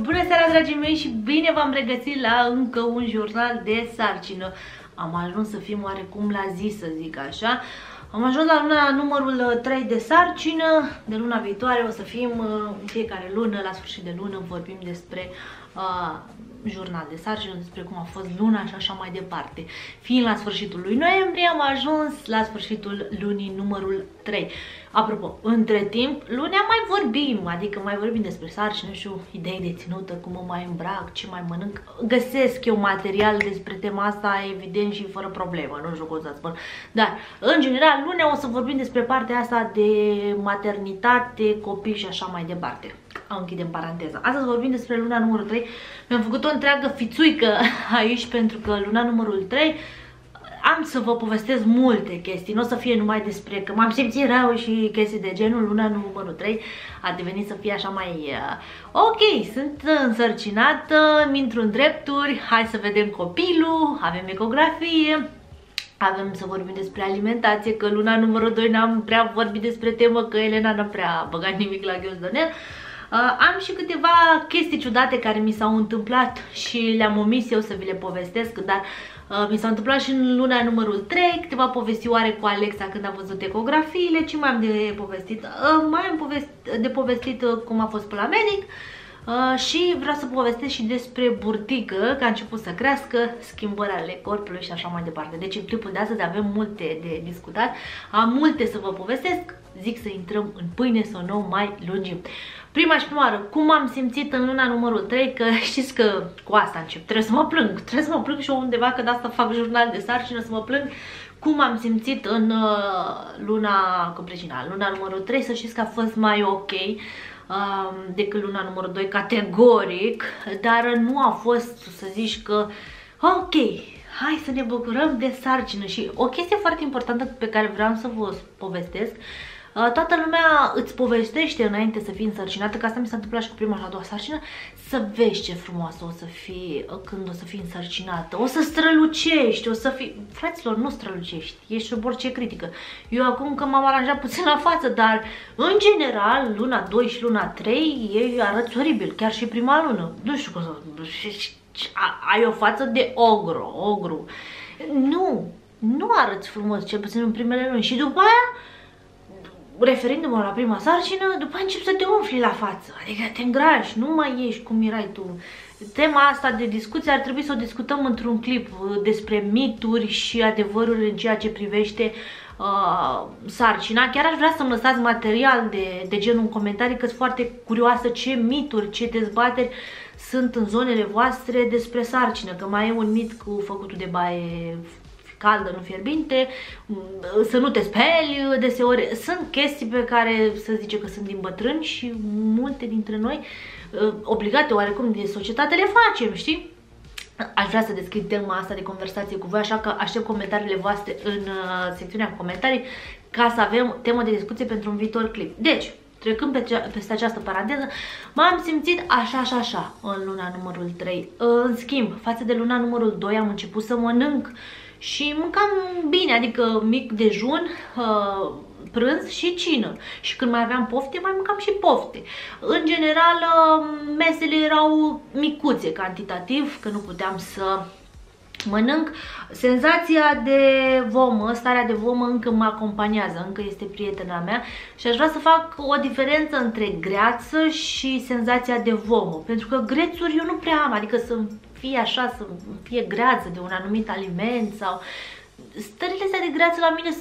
Bună seara, dragii mei, și bine v-am regăsit la încă un jurnal de sarcină. Am ajuns să fim oarecum la zi, să zic așa. Am ajuns la luna numărul 3 de sarcină. De luna viitoare o să fim în fiecare lună, la sfârșit de lună, vorbim despre jurnal de sarcină, despre cum a fost luna și așa mai departe. Fiind la sfârșitul lui noiembrie, am ajuns la sfârșitul lunii numărul 3. Apropo, între timp, lunea mai vorbim, adică mai vorbim despre sarcină, nu știu, idei de ținută, cum mă mai îmbrac, ce mai mănânc. Găsesc eu material despre tema asta, evident, și fără problemă, nu știu cum să spun. Dar, în general, lunea o să vorbim despre partea asta de maternitate, copii și așa mai departe. Închidem paranteza. Astăzi vorbim despre luna numărul 3. Mi-am făcut o întreagă fițuică aici pentru că luna numărul 3 am să vă povestesc multe chestii. Nu o să fie numai despre că m-am simțit rău și chestii de genul. Luna numărul 3 a devenit să fie așa mai ok, sunt însărcinată, mi-intru în drepturi, hai să vedem copilul, avem ecografie. Avem să vorbim despre alimentație, că luna numărul 2 n-am prea vorbit despre temă, că Elena n-a prea băgat nimic la ghiozdanel. Am și câteva chestii ciudate care mi s-au întâmplat și le-am omis eu să vi le povestesc, dar mi s-au întâmplat și în luna numărul 3, câteva povestioare cu Alexa când am văzut ecografiile. Ce mai am de povestit? Mai am de povestit cum a fost pe la medic. Și vreau să povestesc și despre burtică, că a început să crească, schimbări ale corpului și așa mai departe. Deci în clipul de astăzi avem multe de discutat, am multe să vă povestesc, zic să intrăm în pâine să nu mai lungim. Prima și prima oară, cum am simțit în luna numărul 3, că știți că cu asta încep, trebuie să mă plâng și eu undeva, că de asta fac jurnal de sarcină, să mă plâng. Cum am simțit în luna copleșina, luna numărul 3, să știți că a fost mai ok decât luna numărul 2, categoric, dar nu a fost să zici că ok, hai să ne bucurăm de sarcină. Și o chestie foarte importantă pe care vreau să vă povestesc: toată lumea îți povestește înainte să fii însărcinată, că asta mi s-a întâmplat și cu prima și a doua sarcină, să vezi ce frumoasă o să fii când o să fii însărcinată, o să strălucești, o să fii... Fraților, nu strălucești, ești sub orice critică. Eu acum că m-am aranjat puțin la față, dar în general, luna 2 și luna 3 ei arăți oribil, chiar și prima lună. Nu știu cum să... Ai o față de ogru. Nu arăți frumos, cel puțin în primele luni. Și după aia, referindu-mă la prima sarcină, după aia începi să te umfli la față, adică te îngrași, nu mai ești cum erai tu. Tema asta de discuție ar trebui să o discutăm într-un clip despre mituri și adevăruri în ceea ce privește sarcina. Chiar aș vrea să-mi lăsați material de genul în comentarii, că sunt foarte curioasă ce mituri, ce dezbateri sunt în zonele voastre despre sarcină, că mai e un mit cu făcutul de baie caldă, nu fierbinte, să nu te speli deseori. Sunt chestii pe care să zice că sunt din bătrâni și multe dintre noi, obligate oarecum de societate, le facem, știi? Aș vrea să deschid tema asta de conversație cu voi, așa că aștept comentariile voastre în secțiunea comentarii ca să avem temă de discuție pentru un viitor clip. Deci, trecând peste această paranteză, m-am simțit așa în luna numărul 3. În schimb, față de luna numărul 2 am început să mănânc și mâncam bine, adică mic dejun, prânz și cină. Și când mai aveam pofte, mai mâncam și pofte. În general, mesele erau micuțe cantitativ, că nu puteam să mănânc. Senzația de vomă, starea de vomă încă mă acompaniază, încă este prietena mea și aș vrea să fac o diferență între greață și senzația de vomă, pentru că grețuri eu nu prea am, adică să fie așa, să fie greață de un anumit aliment sau... Stările astea de greață la mine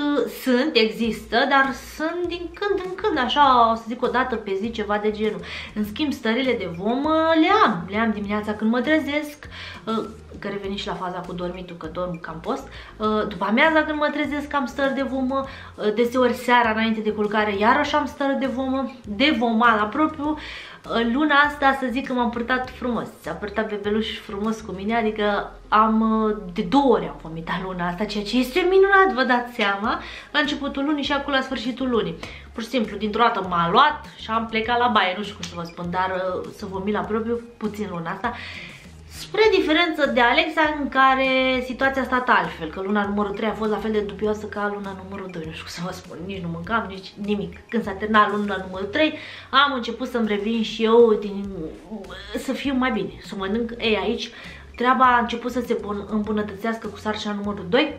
există, dar sunt din când în când, așa, o să zic o dată pe zi, ceva de genul. În schimb, stările de vomă le am dimineața când mă trezesc, că reveni și la faza cu dormitul, că dorm cam post. După amiaza când mă trezesc am stări de vomă, deseori seara înainte de culcare iarăși am stări de vomă, de vomat la propriu. Luna asta să zic că m-am purtat frumos, s-a purtat bebeluș frumos cu mine, adică de 2 ori am vomitat luna asta, ceea ce este minunat, vă dați seama, la începutul lunii și acum la sfârșitul lunii. Pur și simplu, dintr-o dată m-a luat și am plecat la baie, nu știu cum să vă spun, dar să vomit la propriu puțin luna asta. Spre diferență de Alexa, în care situația a stat altfel, că luna numărul 3 a fost la fel de dubioasă ca luna numărul 2, nu știu cum să vă spun, nici nu mâncam, nici nimic. Când s-a terminat luna numărul 3, am început să-mi revin și eu să fiu mai bine, să mănânc. Ei, aici treaba a început să se îmbunătățească cu sarcina numărul 2,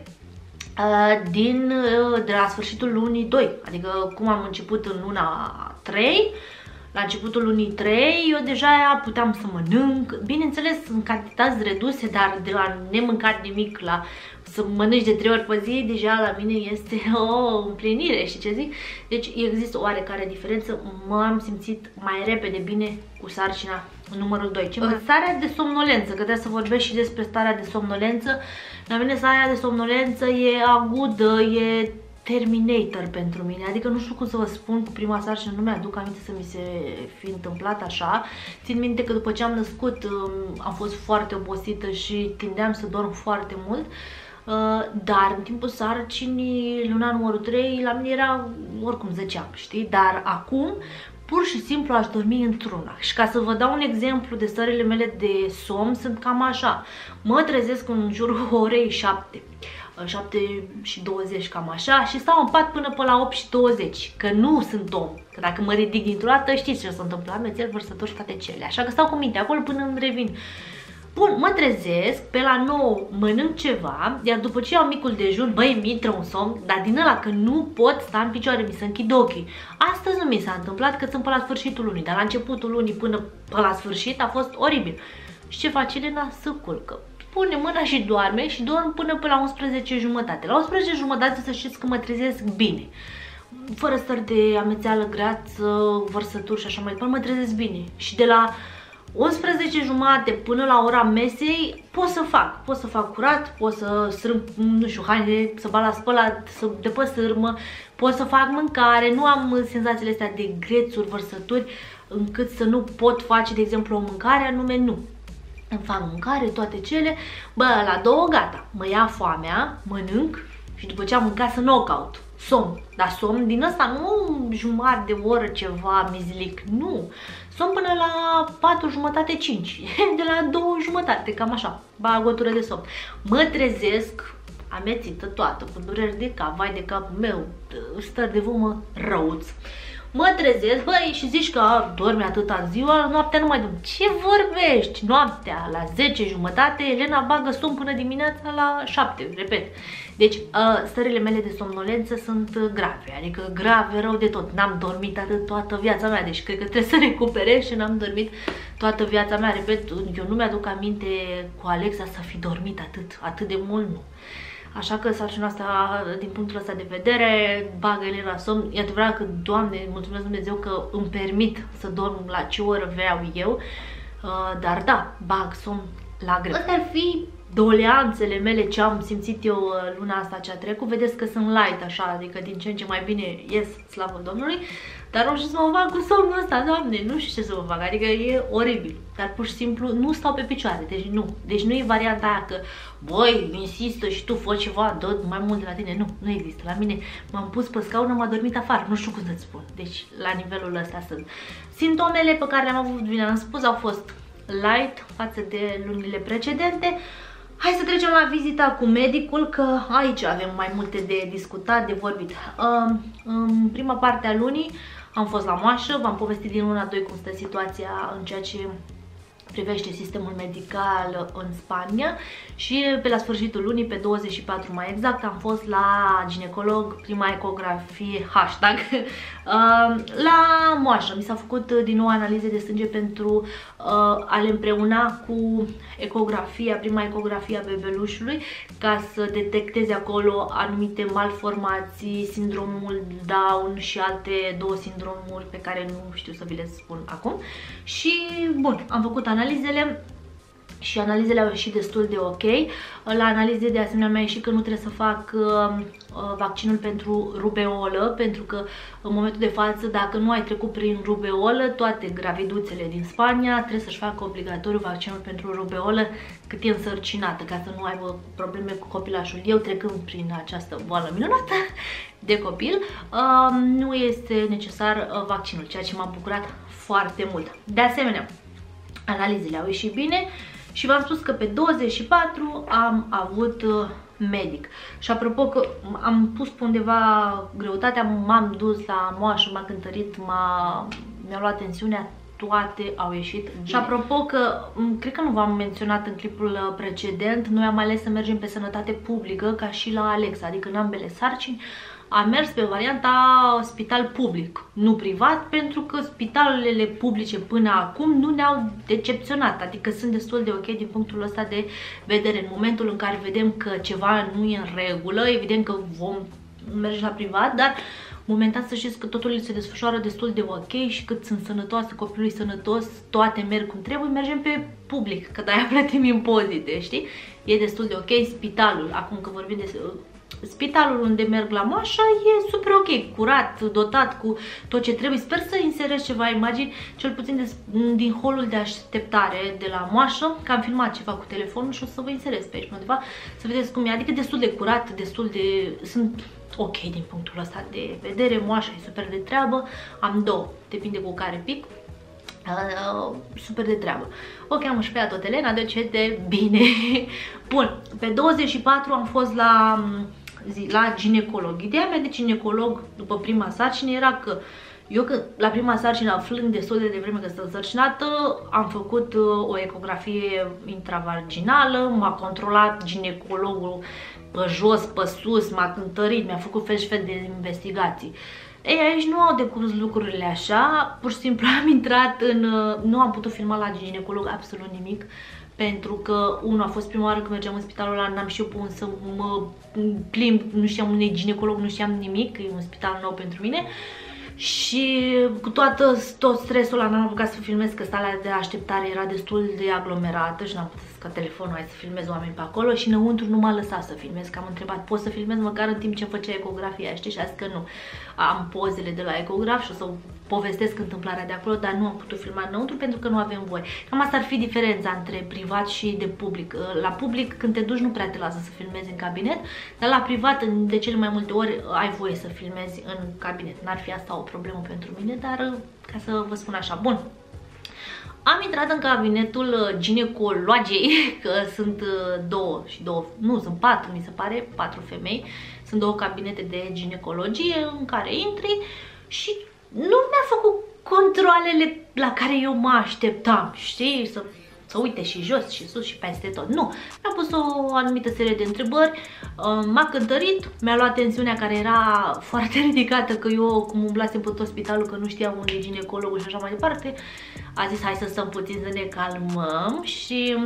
de la sfârșitul lunii 2, adică cum am început în luna 3, la începutul lunii 3, eu deja puteam să mănânc, bineînțeles în cantități reduse, dar de la nemâncat nimic la să mănânci de 3 ori pe zi, deja la mine este o împlinire, și ce zic? Deci există o oarecare diferență, m-am simțit mai repede bine cu sarcina numărul 2. Starea de somnolență, că trebuie să vorbesc și despre starea de somnolență. La mine starea de somnolență e agudă, e Terminator pentru mine, adică nu știu cum să vă spun, cu prima sarcină nu mi-aduc aminte să mi se fi întâmplat așa. Țin minte că după ce am născut am fost foarte obosită și tindeam să dorm foarte mult, dar în timpul sarcinii, luna numărul 3, la mine era oricum zăceam, știi? Dar acum pur și simplu aș dormi într-una. Și ca să vă dau un exemplu de stările mele de somn, sunt cam așa. Mă trezesc în jurul orei 7 și 20, cam așa, și stau în pat până pe la 8 și 20, că nu sunt om. Că dacă mă ridic dintr-o dată, știți ce se întâmplă, amețel, vărsători și toate cele. Așa că stau cu minte acolo până îmi revin. Bun, mă trezesc, pe la 9 mănânc ceva, iar după ce iau micul dejun, băi, mi intră un somn, dar din ăla că nu pot sta în picioare, mi se închid ochii. Astăzi nu mi s-a întâmplat, că sunt pe la sfârșitul lunii, dar la începutul lunii până pe la sfârșit a fost oribil. Și ce face Elena? Să culcă. Pune mâna și doarme și dorm până pe la 11 jumătate. La 11 jumătate să știți că mă trezesc bine. Fără stări de amețeală, greață, vărsături și așa mai departe, mă trezesc bine. Și de la 11 jumate până la ora mesei pot să fac curat, pot să strâng, nu știu, haine, să bat la spălat, să depăsârmă, pot să fac mâncare, nu am senzațiile astea de grețuri, vărsături, încât să nu pot face, de exemplu, o mâncare, anume nu. Îmi fac mâncare, toate cele, bă, la 2 gata, mă ia foamea, mănânc și după ce am mâncat să nu o caut. Somn, dar somn din ăsta nu jumătate de oră ceva mizlic, nu. Somn până la 4 jumătate, 5, de la 2 jumătate, cam așa, bagătură de somn. Mă trezesc amețită toată, cu dureri de cap, vai de capul meu, stări de vomă răuț. Mă trezesc, băi, și zici că dormi atâta ziua, noaptea nu mai dormi. Ce vorbești? Noaptea la 10 jumătate, Elena bagă somn până dimineața la 7, repet. Deci, stările mele de somnolență sunt grave, adică grave rău de tot. N-am dormit atât toată viața mea, deci cred că trebuie să recuperez și n-am dormit toată viața mea. Repet, eu nu mi-aduc aminte cu Alexa să fi dormit atât de mult, nu. Așa că sarcina asta, din punctul ăsta de vedere, bagă Elena somn. E adevărat că, Doamne, mulțumesc Dumnezeu că îmi permit să dorm la ce oră vreau eu, dar da, bag somn la greu. Astea ar fi doleanțele mele ce am simțit eu luna asta ce a trecut. Vedeți că sunt light așa, adică din ce în ce mai bine ies, slavă Domnului. Dar nu știu să mă fac cu somnul ăsta, Doamne, nu știu ce să mă fac, adică e oribil. Dar pur și simplu nu stau pe picioare, deci nu. Deci nu e varianta aia că, băi, insistă și tu fă ceva, dă mai mult de la tine. Nu, nu există. La mine m-am pus pe scaun, m-am dormit afară, nu știu cum să-ți spun. Deci la nivelul ăsta sunt. Simptomele pe care le-am avut, bine am spus, au fost light față de lunile precedente. Hai să trecem la vizita cu medicul, că aici avem mai multe de discutat, de vorbit. În prima parte a lunii am fost la moașă, v-am povestit din luna 2 cum stă situația în ceea ce privește sistemul medical în Spania, și pe la sfârșitul lunii, pe 24 mai exact, am fost la ginecolog, prima ecografie, hashtag, la moașă. Mi s-a făcut din nou analize de sânge pentru a le împreuna cu ecografia, prima ecografie a bebelușului, ca să detecteze acolo anumite malformații, sindromul Down și alte 2 sindromuri pe care nu știu să vi le spun acum. Și bun, am făcut analizele și analizele au ieșit destul de ok. La analize de asemenea mi-a ieșit că nu trebuie să fac vaccinul pentru rubeolă, pentru că în momentul de față, dacă nu ai trecut prin rubeolă, toate graviduțele din Spania trebuie să-și facă obligatoriu vaccinul pentru rubeolă cât e însărcinată, ca să nu aibă probleme cu copilașul. Eu, trecând prin această boală minunată de copil, nu este necesar vaccinul, ceea ce m-a bucurat foarte mult. De asemenea, analizele au ieșit bine Și v-am spus că pe 24 am avut medic. Și apropo că am pus pe undeva greutatea, m-am dus la moașă, m-a cântărit, mi-a luat tensiunea, toate au ieșit bine. Și apropo că, cred că nu v-am menționat în clipul precedent, noi am ales să mergem pe sănătate publică ca și la Alexa, adică în ambele sarcini. Am mers pe varianta spital public, nu privat, pentru că spitalele publice până acum nu ne-au decepționat, adică sunt destul de ok din punctul ăsta de vedere. În momentul în care vedem că ceva nu e în regulă, evident că vom merge la privat, dar momentan să știți că totul se desfășoară destul de ok și cât sunt sănătoase, copilul e sănătos, toate merg cum trebuie, mergem pe public, că de-aia plătim impozite, știi? E destul de ok. Spitalul, acum că vorbim de spitalul unde merg la moașă, e super ok, curat, dotat cu tot ce trebuie. Sper să inserez ceva imagini, cel puțin din holul de așteptare de la moașă, că am filmat ceva cu telefonul și o să vă inserez pe aici undeva, să vedeți cum e, adică destul de curat, destul de... sunt ok din punctul ăsta de vedere, moașa e super de treabă, am două, depinde cu care pic. Super de treabă. Ok, am și pe Atotelena, deci de bine. Bun, pe 24 am fost la ginecolog. Ideea mea de ginecolog după prima sarcină era că eu la prima sarcină, aflând destul de devreme că sunt însărcinată, am făcut o ecografie intravaginală, m-a controlat ginecologul pe jos, pe sus, m-a cântărit, mi-a făcut fel și fel de investigații. Ei, aici nu au decurs lucrurile așa, pur și simplu am intrat în... Nu am putut filma la ginecolog absolut nimic, pentru că, unul, a fost prima oară când mergeam în spitalul ăla, n-am și eu pus să mă plimb, nu știam unde e ginecolog, nu știam nimic, e un spital nou pentru mine. Și cu tot stresul ăla n-am apucat să filmez, că sala de așteptare era destul de aglomerată și n-am putut să scot telefonul, hai să filmez oameni pe acolo, și înăuntru nu m-a lăsat să filmez, că am întrebat, pot să filmez măcar în timp ce făcea ecografia, știi? Și a zis că nu. Am pozele de la ecograf și o să povestesc întâmplarea de acolo, dar nu am putut filma înăuntru pentru că nu avem voie. Cam asta ar fi diferența între privat și de public. La public, când te duci, nu prea te lasă să filmezi în cabinet, dar la privat, de cele mai multe ori, ai voie să filmezi în cabinet. N-ar fi asta o problemă pentru mine, dar ca să vă spun așa. Bun. Am intrat în cabinetul ginecologei, că sunt nu, sunt patru, mi se pare, 4 femei. Sunt 2 cabinete de ginecologie în care intri și nu mi-a făcut controalele la care eu mă așteptam, știi? Să uite și jos și sus și peste tot. Nu, mi-a pus o anumită serie de întrebări, m-a cântărit, mi-a luat tensiunea care era foarte ridicată, că eu cum umblasem pe tot spitalul, că nu știam unde e ginecologul și așa mai departe. A zis hai să stăm puțin, să ne calmăm și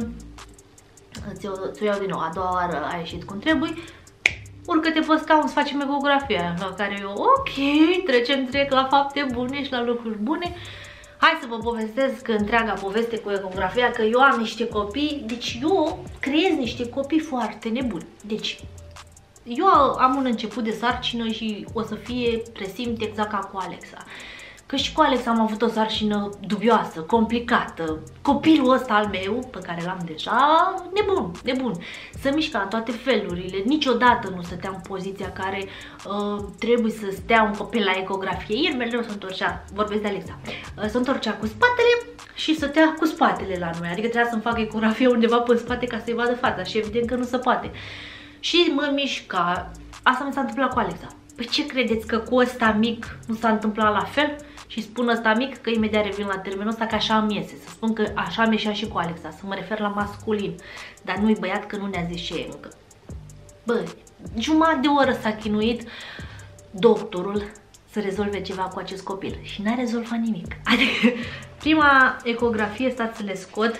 ți-o iau din nou. A doua oară a ieșit cum trebuie. Urcă-te pe scaun să facem ecografia, la care eu, ok, trec la fapte bune și la lucruri bune. Hai să vă povestesc întreaga poveste cu ecografia, că eu am niște copii, deci eu creez niște copii foarte nebuni. Deci, eu am un început de sarcină și o să fie, presimt, exact ca cu Alexa. Că și cu Alex am avut o sarcină dubioasă, complicată. Copilul ăsta al meu, pe care l-am deja, nebun. Se mișcă în toate felurile. Niciodată nu stătea în poziția care trebuie să stea un copil la ecografie. El mereu se întorcea, vorbesc de Alexa, se întorcea cu spatele și stătea cu spatele la noi. Adică trebuia să-mi fac ecografie undeva pe spate ca să-i vadă fața și evident că nu se poate. Și mă mișca. Asta mi s-a întâmplat cu Alexa. Păi ce credeți, că cu ăsta mic nu s-a întâmplat la fel? Și spun ăsta mic, că imediat revin la termenul ăsta, că așa îmi iese. Să spun că așa mi ieșea și cu Alexa, să mă refer la masculin. Dar nu-i băiat, că nu ne-a zis și ei încă. Bă, jumătate de oră s-a chinuit doctorul să rezolve ceva cu acest copil și n-a rezolvat nimic. Adică prima ecografie, stați să le scot,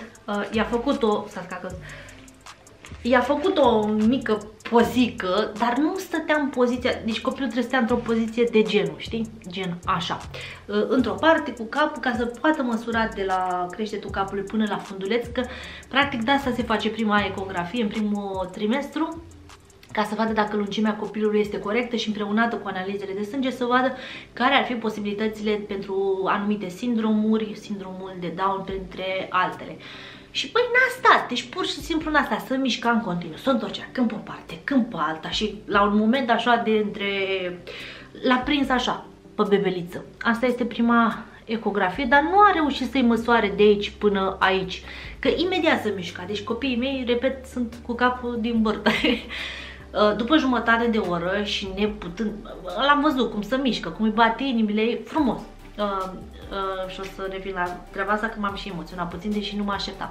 i-a făcut o mică pozică, dar nu stătea în poziția, deci copilul trebuie să stea într-o poziție de genul, știi? Gen așa, într-o parte cu capul, ca să poată măsura de la creștetul capului până la funduleț, că practic de asta se face prima ecografie în primul trimestru, ca să vadă dacă lungimea copilului este corectă și împreunată cu analizele de sânge să vadă care ar fi posibilitățile pentru anumite sindromuri, sindromul de Down printre altele. Și păi n-a stat, deci pur și simplu n-a stat, să mișca în continuu, să întorcea când pe o parte, când pe alta și la un moment așa de între... l-a prins așa, pe bebeliță. Asta este prima ecografie, dar nu a reușit să-i măsoare de aici până aici, că imediat se mișca. Deci copiii mei, repet, sunt cu capul din bărdă. După jumătate de oră și neputând, l-am văzut cum se mișcă, cum îi bate inimile, e frumos. Și o să revin la treaba asta, că m-am și emoționat puțin, deși nu mă așteptam.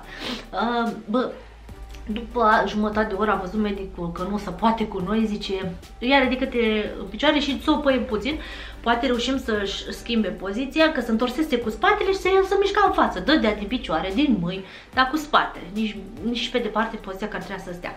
După jumătate de oră a văzut medicul că nu se poate cu noi, zice, ia ridică-te în picioare și țopă-i puțin, poate reușim să-și schimbe poziția, că se întorsese cu spatele și să mișca în față, dădea din picioare, din mâini, dar cu spatele, nici pe departe poziția care trebuia să stea.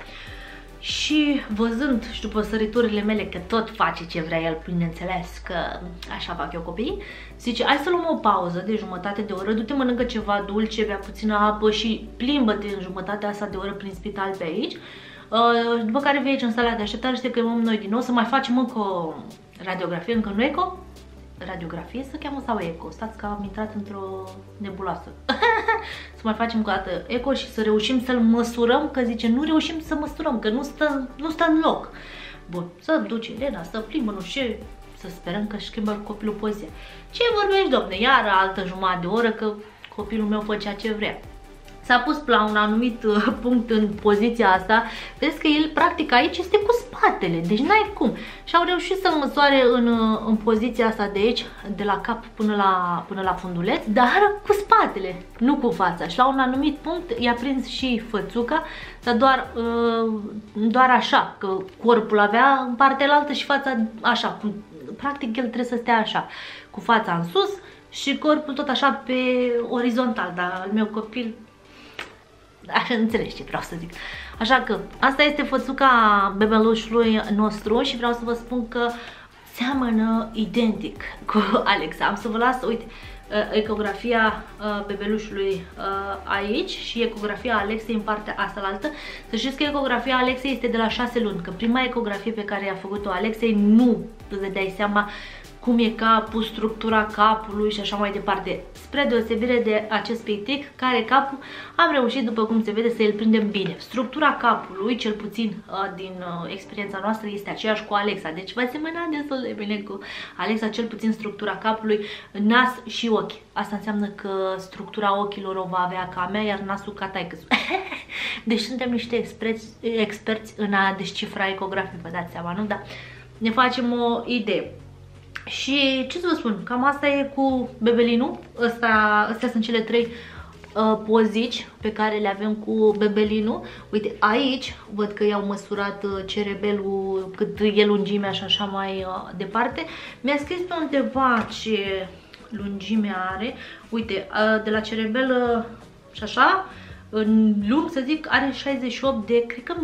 Și văzând și după săriturile mele că tot face ce vrea el, bineînțeles că așa fac eu copiii, zice, hai să luăm o pauză de jumătate de oră, du-te mănâncă ceva dulce, bea puțină apă și plimbă-te în jumătatea asta de oră prin spital pe aici, după care vei aici în sala de așteptare și te chemăm noi din nou să mai facem încă o radiografie, încă nu eco? Radiografie se cheamă sau eco? Stați că am intrat într-o nebuloasă. Să mai facem încă o dată eco și să reușim să-l măsurăm, că zice, nu reușim să măsurăm, că nu stă în loc. Bun, să duce Elena, să plimbă, nu știu, să sperăm că își schimbă copilul poziția. Ce vorbești, domne? Iară altă jumătate de oră că copilul meu făcea ce vrea. S-a pus la un anumit punct în poziția asta, vezi că el practic aici este cu spatele, deci n-ai cum. Și au reușit să-l măsoare în poziția asta de aici, de la cap până la funduleț, dar cu spatele, nu cu fața. Și la un anumit punct i-a prins și fățuca, dar doar așa, că corpul avea în partea altă și fața așa. Practic el trebuie să stea așa, cu fața în sus și corpul tot așa pe orizontal, dar al meu copil... Așa înțelegi ce vreau să zic. Așa că asta este fățuca bebelușului nostru și vreau să vă spun că seamănă identic cu Alexa. Am să vă las, uite, ecografia bebelușului aici și ecografia Alexei în partea asta altă. Să știți că ecografia Alexei este de la 6 luni, că prima ecografie pe care i-a făcut-o Alexei nu îți dai seama cum e capul, structura capului și așa mai departe. Spre deosebire de acest pictic, care capul am reușit, după cum se vede, să îl prindem bine. Structura capului, cel puțin din experiența noastră, este aceeași cu Alexa. Deci va semăna destul de bine cu Alexa, cel puțin structura capului, nas și ochi. Asta înseamnă că structura ochilor o va avea ca a mea, iar nasul ca taică-su. Deci suntem niște experți în a descifra ecografii, vă dați seama, nu? Da. Ne facem o idee. Și ce să vă spun, cam asta e cu bebelinul. Astea sunt cele 3 pozici pe care le avem cu bebelinul. Uite, aici văd că i-au măsurat cerebelul, cât e lungimea și așa mai departe. Mi-a scris pe undeva ce lungime are. Uite, de la cerebel și așa, în lung, să zic, are 68 de, cred că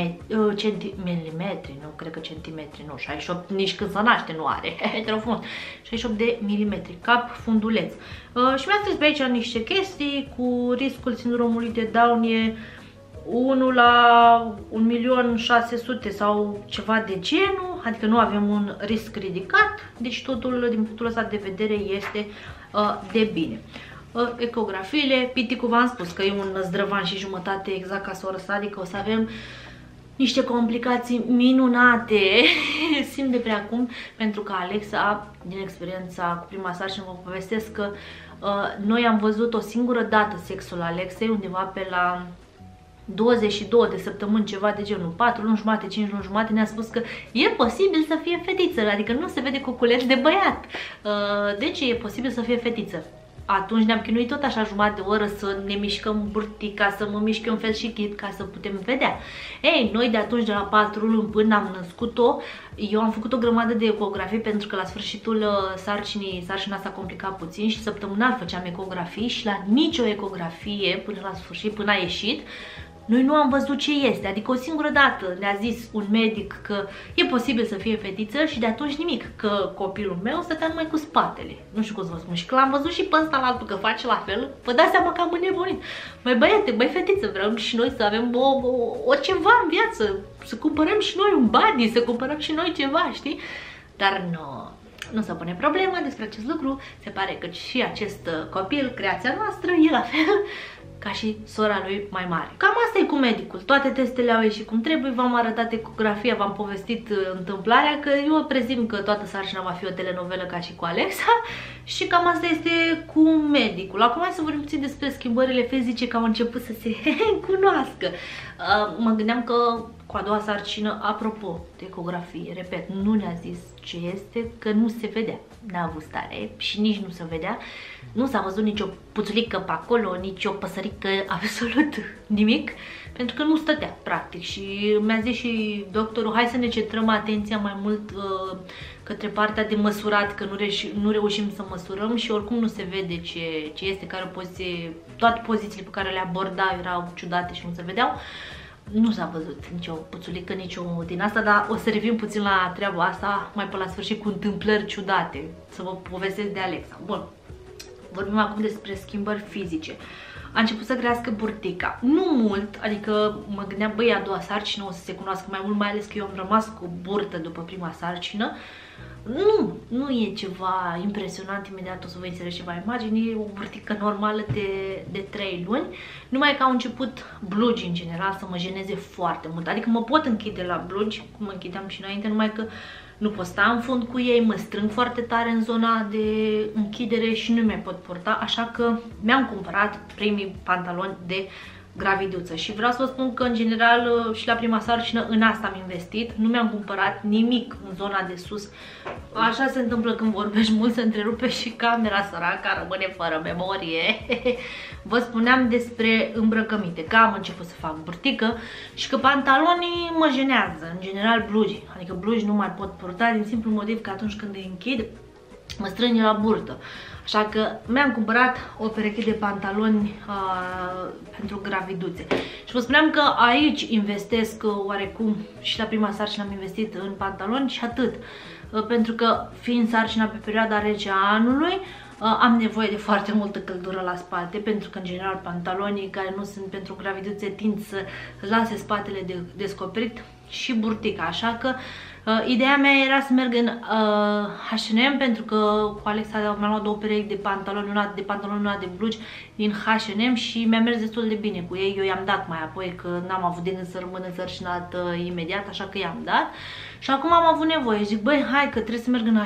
milimetri, nu, cred că centimetri, nu, 68, nici când se naște nu are, 68 de milimetri, cap funduleț. Și mi-a scris pe aici niște chestii cu riscul sindromului de Down e 1 la 1.600.000 sau ceva de genul, adică nu avem un risc ridicat, deci totul din punctul ăsta de vedere este de bine. Ecografiile, piticul v-am spus că e un zdrăvan și jumătate exact ca soră sa, adică o să avem niște complicații minunate, simt de prea acum, pentru că Alexa, din experiența cu prima sarcină, vă povestesc că noi am văzut o singură dată sexul Alexei, undeva pe la 22 de săptămâni, ceva de genul, 4 luni jumate, 5 luni jumate, ne-a spus că e posibil să fie fetiță, adică nu se vede cuculeț de băiat. De ce e posibil să fie fetiță? Atunci ne-am chinuit tot așa jumătate de oră să ne mișcăm burtica, să mă mișc eu în fel și chit ca să putem vedea. Ei, noi de atunci, de la 4 luni până am născut-o, eu am făcut o grămadă de ecografii pentru că la sfârșitul sarcina s-a complicat puțin și săptămânal făceam ecografii și la nicio ecografie până la sfârșit, până a ieșit, noi nu am văzut ce este, adică o singură dată ne-a zis un medic că e posibil să fie fetiță și de atunci nimic, că copilul meu stătea numai cu spatele. Nu știu cum să vă spun, și că l-am văzut și pe ăsta la altul că face la fel, vă dați seama că am înnebunit. Băi băiete, băi fetiță, vreau și noi să avem o ceva în viață, să cumpărăm și noi un body, să cumpărăm și noi ceva, știi? Dar nu se pune problema despre acest lucru, se pare că și acest copil, creația noastră, e la fel ca și sora lui mai mare. Cam asta e cu medicul. Toate testele au ieșit cum trebuie, v-am arătat ecografia, v-am povestit întâmplarea, că eu prezint că toată sarcina va fi o telenovelă ca și cu Alexa și cam asta este cu medicul. Acum hai să vorbim puțin despre schimbările fizice, că au început să se cunoască. Mă gândeam că cu a doua sarcină, apropo de ecografie, repet, nu ne-a zis ce este, că nu se vedea. N-a avut stare și nici nu se vedea. Nu s-a văzut nicio puțulică pe acolo, nicio păsărică, absolut nimic, pentru că nu stătea, practic. Și mi-a zis și doctorul, hai să ne centrăm atenția mai mult către partea de măsurat, că nu reușim să măsurăm și oricum nu se vede ce este, care o poziție, toate pozițiile pe care le aborda erau ciudate și nu se vedeau. Nu s-a văzut nicio puțulică, nicio din asta, dar o să revin puțin la treaba asta mai pe la sfârșit cu întâmplări ciudate, să vă povestesc de Alexa. Bun, vorbim acum despre schimbări fizice. A început să crească burtica. Nu mult, adică mă gândeam, băi, a doua sarcină o să se cunoască mai mult, mai ales că eu am rămas cu burtă după prima sarcină. Nu e ceva impresionant, imediat o să vă inserez ceva imagini, e o burtică normală de 3 luni, numai că au început blugi în general să mă jeneze foarte mult, adică mă pot închide la blugi, cum mă închideam și înainte, numai că nu pot sta în fund cu ei, mă strâng foarte tare în zona de închidere și nu mai pot purta, așa că mi-am cumpărat primii pantaloni de graviduță și vreau să vă spun că în general și la prima sarcină în asta am investit, nu mi-am cumpărat nimic în zona de sus. Așa se întâmplă când vorbești mult, se întrerupe și camera, săraca rămâne fără memorie. Vă spuneam despre îmbrăcăminte, că am început să fac burtică și că pantalonii mă jenează, în general blugi, adică blugi nu mai pot purta din simplu motiv că atunci când îi închid mă strânge la burtă. Așa că mi-am cumpărat o pereche de pantaloni pentru graviduțe. Și vă spuneam că aici investesc oarecum, și la prima sarcină am investit în pantaloni și atât. Pentru că fiind sarcina pe perioada rece a anului, am nevoie de foarte multă căldură la spate, pentru că în general pantalonii care nu sunt pentru graviduțe tind să lase spatele descoperit și burtica. Așa că ideea mea era să merg în H&M, pentru că cu Alexa mi-am luat 2 perechi de pantaloni, una de pantaloni, una de blugi din H&M și mi-a mers destul de bine cu ei. Eu i-am dat mai apoi, că n-am avut de gând să rămân însărcinată imediat, așa că i-am dat. Și acum am avut nevoie. Zic, băi, hai că trebuie să merg în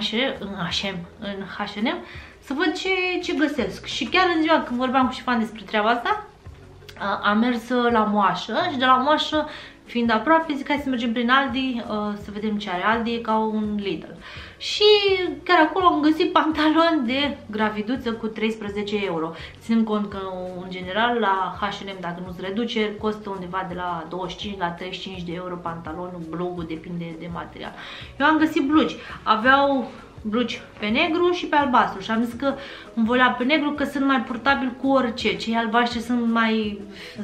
H&M să văd ce găsesc. Și chiar în ziua când vorbeam cu Ștefan despre treaba asta, am mers la moașă și de la moașă, fiind aproape, zic hai să mergem prin Aldi, să vedem ce are Aldi, e ca un Lidl. Și chiar acolo am găsit pantaloni de graviduță cu 13 euro. Ținând cont că în general la H&M, dacă nu-ți reduceri, costă undeva de la 25 la 35 de euro pantalonul, blugul, depinde de material. Eu am găsit blugi, aveau blugi pe negru și pe albastru și am zis că îmi volea pe negru că sunt mai purtabil cu orice, cei albaștri sunt mai,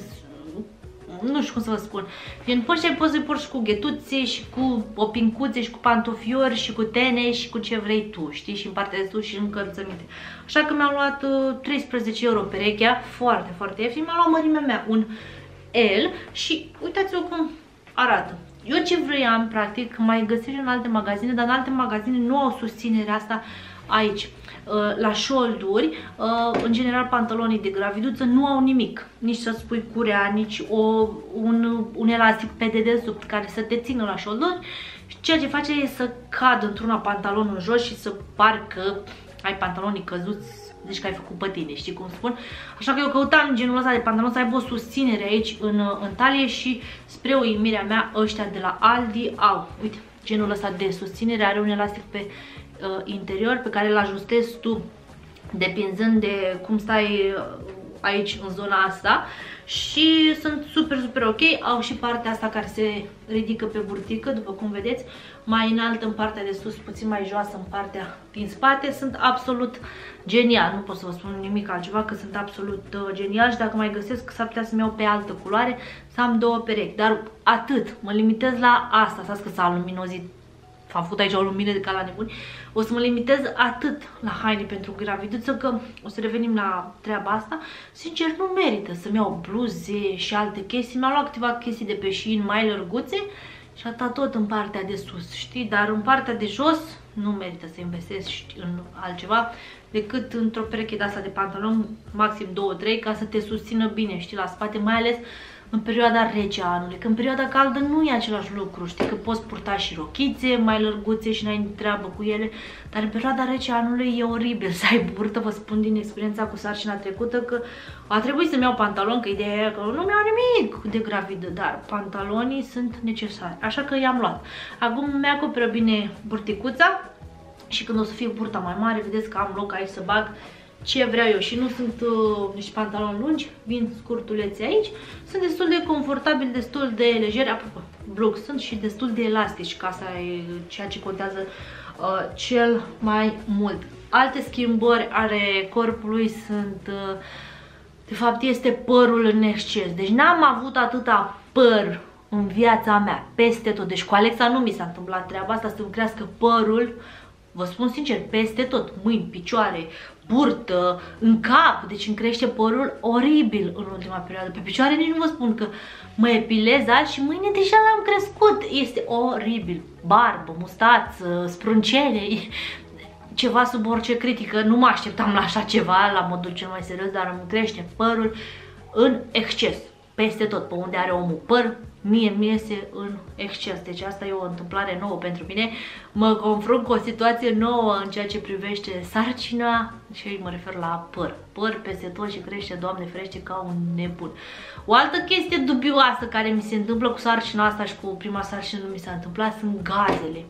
nu știu cum să vă spun, poți să-i porți și cu ghetuțe și cu opincuțe și cu pantofiori și cu tene și cu ce vrei tu, știi, și în partea de sus și în încălțăminte. Așa că mi-am luat 13 euro perechea, foarte, foarte ieftin, mi-am luat mărimea mea, un L și uitați-vă cum arată. Eu ce vroiam, practic, mai găsești în alte magazine, dar în alte magazine nu au susținerea asta aici. La șolduri, în general pantalonii de graviduță nu au nimic, nici să spui curea, nici un elastic pe dedesubt care să te țină la șolduri. Ceea ce face e să cadă într-una pantalonul în jos și să pari că ai pantalonii căzuți, deci că ai făcut pe tine, știi cum spun? Așa că eu căutam genul ăsta de pantalon să aibă o susținere aici în talie și spre uimirea mea ăștia de la Aldi au, uite, genul ăsta de susținere, are un elastic pe interior pe care îl ajustezi tu depinzând de cum stai aici în zona asta și sunt super, super ok. Au și partea asta care se ridică pe burtică, după cum vedeți, mai înaltă în partea de sus, puțin mai joasă în partea din spate. Sunt absolut genial, nu pot să vă spun nimic altceva, că sunt absolut genial și dacă mai găsesc s-ar putea să-mi iau pe altă culoare, să am 2 perechi, dar atât, mă limitez la asta, stați că s-a luminozit. Am făcut aici o lumină de ca la nebuni. O să mă limitez atât la haine pentru graviduță, că o să revenim la treaba asta. Sincer, nu merită să-mi iau bluze și alte chestii. Mi-am luat câteva chestii de pe Shein mai lărguțe și atât tot în partea de sus, știi? Dar în partea de jos nu merită să investești în altceva decât într-o pereche de asta de pantaloni, maxim 2-3, ca să te susțină bine, știi, la spate, mai ales în perioada rece a anului, că în perioada caldă nu e același lucru, știi, că poți purta și rochițe mai lărguțe și n-ai treabă cu ele, dar în perioada rece a anului e oribil să ai burtă, vă spun din experiența cu sarcina trecută că a trebuit să-mi iau pantaloni, că ideea e că nu mi-au nimic de gravidă, dar pantalonii sunt necesari, așa că i-am luat. Acum mi-acoperă bine burticuța și când o să fie burta mai mare, vedeți că am loc aici să bag ce vreau eu și nu sunt niște pantaloni lungi, vin scurtulețe aici, sunt destul de confortabili, destul de legeri, apropo, blug, sunt și destul de elastici, ca asta e ceea ce contează cel mai mult. Alte schimbări ale corpului sunt, de fapt este părul în exces, deci n-am avut atâta păr în viața mea, peste tot, deci cu Alexa nu mi s-a întâmplat treaba asta, să-mi crească părul. Vă spun sincer, peste tot, mâini, picioare, burtă, în cap, deci îmi crește părul oribil în ultima perioadă. Pe picioare nici nu vă spun că mă epilez azi și mâine deja l-am crescut. Este oribil. Barbă, mustață, sprâncene, ceva sub orice critică. Nu mă așteptam la așa ceva, la modul cel mai serios, dar îmi crește părul în exces. Peste tot, pe unde are omul păr, mie iese în exces. Deci asta e o întâmplare nouă pentru mine. Mă confrunt cu o situație nouă în ceea ce privește sarcina și mă refer la păr. Păr peste tot și crește, Doamne ferește, ca un nebun. O altă chestie dubioasă care mi se întâmplă cu sarcina asta și cu prima sarcină nu mi s-a întâmplat sunt gazele.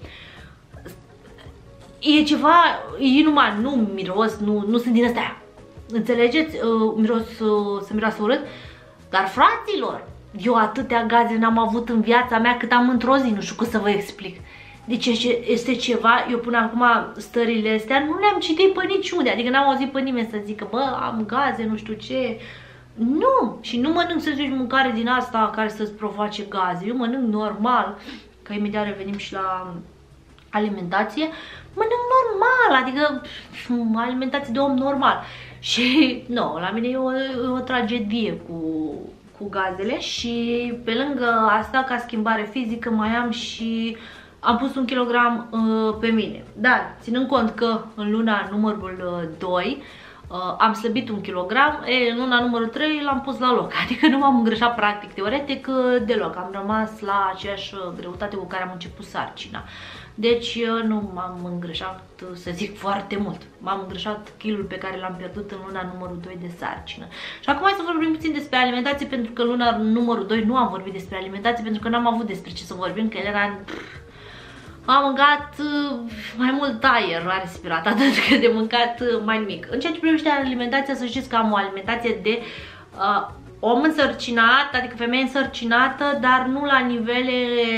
E ceva inuman, nu miros, nu sunt din astea. Înțelegeți? Miros, să miroasă urât. Dar fraților, eu atâtea gaze n-am avut în viața mea cât am într-o zi, nu știu cum să vă explic. Deci este ceva, eu până acum stările astea nu le-am citit pe niciunde, adică n-am auzit pe nimeni să zică, bă, am gaze, nu știu ce. Nu, și nu mănânc să zici mâncare din asta care să-ți provoace gaze, eu mănânc normal, că imediat revenim și la alimentație, mănânc normal, adică alimentație de om normal. Și nu, la mine e o tragedie cu gazele și pe lângă asta, ca schimbare fizică, mai am pus 1 kilogram pe mine. Dar, ținând cont că în luna numărul 2 am slăbit 1 kilogram, în luna numărul 3 l-am pus la loc. Adică nu m-am îngrășat practic, teoretic, deloc. Am rămas la aceeași greutate cu care am început sarcina. Deci nu m-am îngrășat, să zic, foarte mult. M-am îngrășat kilul pe care l-am pierdut în luna numărul 2 de sarcină. Și acum hai să vorbim puțin despre alimentație, pentru că în luna numărul 2 nu am vorbit despre alimentație, pentru că n-am avut despre ce să vorbim, că era... Am mâncat mai mult aer, a respirat, atât că de mâncat mai nimic. În ceea ce privește alimentația, să știți că am o alimentație de om însărcinat, adică femeie însărcinată, dar nu la nivele,